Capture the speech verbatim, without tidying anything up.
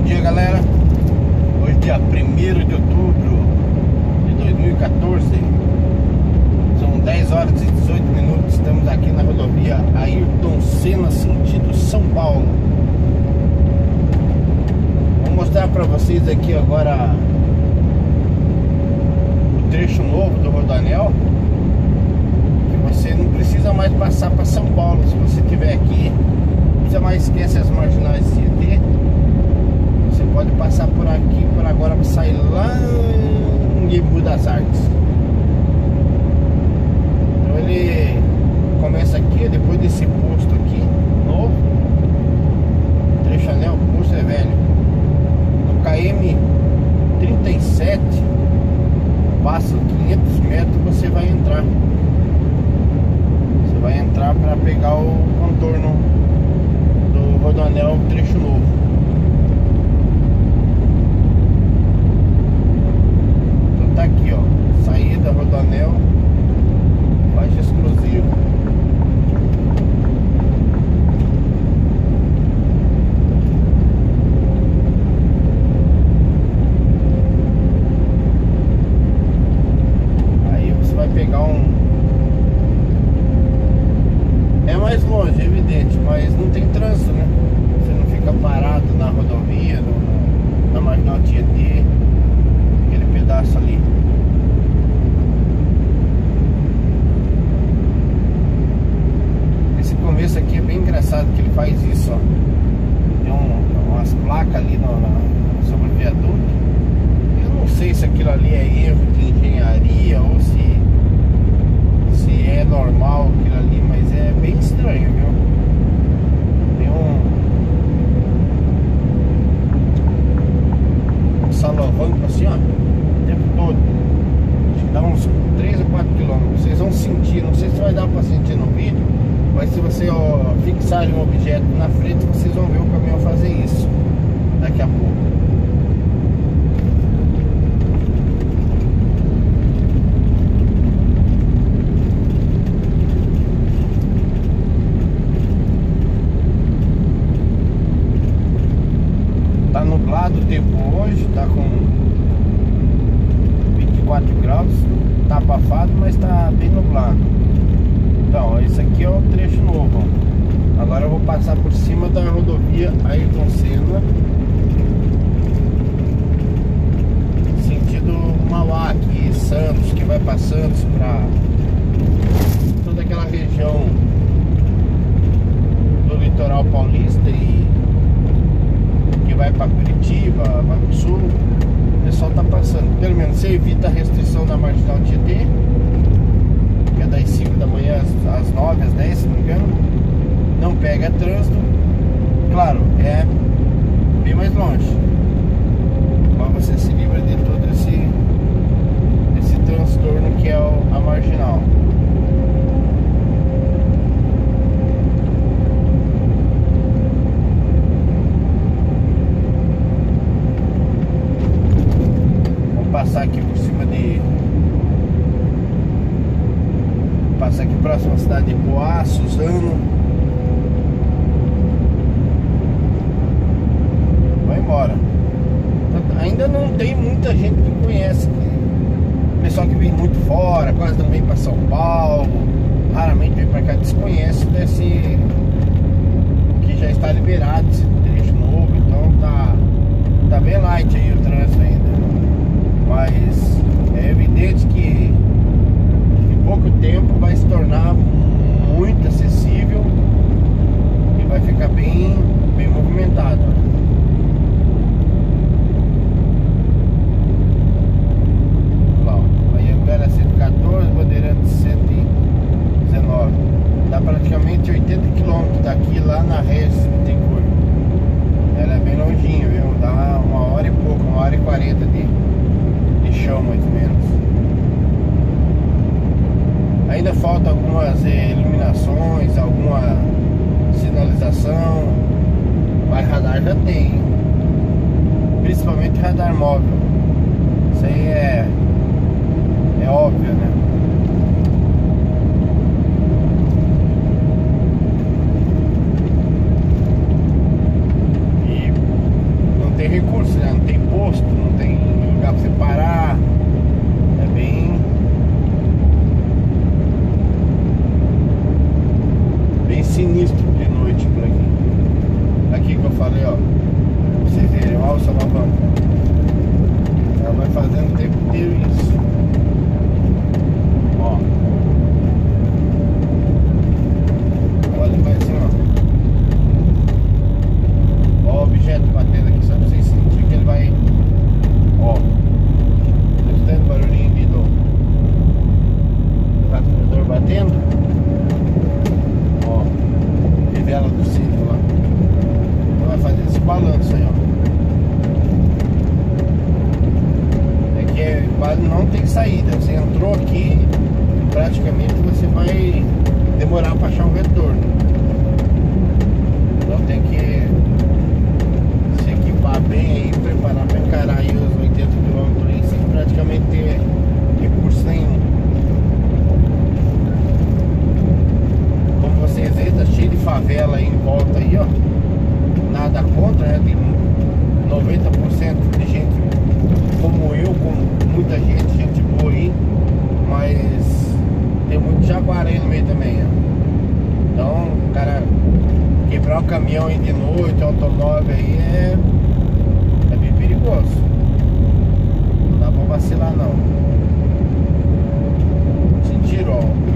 dia, galera. Hoje dia primeiro de outubro de dois mil e quatorze. São dez horas e dezoito minutos. Estamos aqui na rodovia Ayrton Senna, sentido São Paulo. Vou mostrar para vocês aqui agora o trecho novo do Rodoanel, que você não precisa mais passar para São Paulo. Se você estiver aqui, não precisa mais esquecer as marginais de Tietê. Você pode passar por aqui, por agora, para sair lá em Embu das Artes. Então ele começa aqui, depois desse posto aqui, novo, trecho anel, posto é velho. No K M trinta e sete, passa quinhentos metros, você vai entrar. Você vai entrar para pegar o contorno do Rodoanel, trecho novo. Tá aqui, ó, saída Rodoanel, faixa exclusiva. Aí você vai pegar um... É mais longe, é evidente, mas não tem trânsito, né? Você não fica parado na rodovia, no, na marginal Tietê, aquele pedaço ali. Esse começo aqui é bem engraçado, que ele faz isso, ó. Tem um, umas placas ali no, na, sobre o viaduto. Eu não sei se aquilo ali é erro de engenharia ou se se é normal aquilo ali, mas é bem estranho, viu? Tem um, um salovanco assim, ó, o tempo todo. Acho que dá uns três ou quatro quilômetros. Vocês vão sentir, não sei se vai dar pra sentir no vídeo, mas se você, ó, fixar um objeto na frente, vocês vão ver o caminhão fazer isso daqui a pouco. Tá nublado o tempo hoje, tá com vinte e quatro graus, tá abafado, mas tá bem nublado. Então, esse aqui é o trecho novo. Agora eu vou passar por cima da rodovia Ayrton Senna, sentido Mauá aqui, Santos, que vai para Santos, para toda aquela região do litoral paulista e que vai para Curitiba, vai para o sul. O pessoal tá passando, pelo menos você evita a restrição da marginal Tietê, que é das cinco da manhã às nove, às dez, se não me engano. Não pega trânsito. Claro, é bem mais longe, mas você se livra de todo esse esse transtorno que é o, a marginal. Vamos passar aqui por cima de Passar aqui próximo à cidade de Poá, Suzano. Vai embora. Ainda não tem muita gente que conhece. Pessoal que vem muito fora, quase não vem para São Paulo, raramente vem para cá, desconhece desse que já está liberado esse trecho novo. Então tá, tá bem light aí o trânsito ainda. Mas é evidente que pouco tempo vai se tornar muito acessível e vai ficar bem, bem movimentado. Olha lá, ó. Aí Anguera cento e quatorze, Bandeirantes cento e dezenove. Dá praticamente oitenta quilômetros daqui lá na Regis Bittencourt. Ela é bem longinha, viu? Dá uma hora e pouco, uma hora e quarenta de, de chão mais ou menos. Ainda falta algumas eh, iluminações, alguma sinalização, mas radar já tem, principalmente radar móvel. Isso aí é, é óbvio, né? E não tem tem recurso, né? Não tem posto, não tem lugar pra você parar. É bem bem sinistro de noite por aqui. Aqui que eu falei, ó, pra vocês verem, olha o seu alavanca. Ela vai fazendo o tempo inteiro isso. Ó, olha, vai assim, ó. Ó o objeto batendo aqui, só pra vocês sentirem que ele vai. Ó, tá escutando o barulhinho ali do rastreador batendo? Ó, fivela do sítio lá. Então vai fazer esse balanço aí, ó. É que é, não tem saída. Você entrou aqui, praticamente você vai demorar para achar um retorno. Então tem que se equipar bem aí, preparar para encarar aí os oitenta quilômetros aí sem praticamente ter recurso nenhum. Como vocês veem, tá cheio de favela aí em volta aí, ó. Nada contra, né? Tem noventa por cento de gente como eu, como muita gente, gente boa aí, mas tem muito jaguar aí no meio também, ó. Então, o cara quebrar o caminhão aí de noite, o automóvel aí é, é bem perigoso. Não dá pra vacilar não. Sentiram, ó.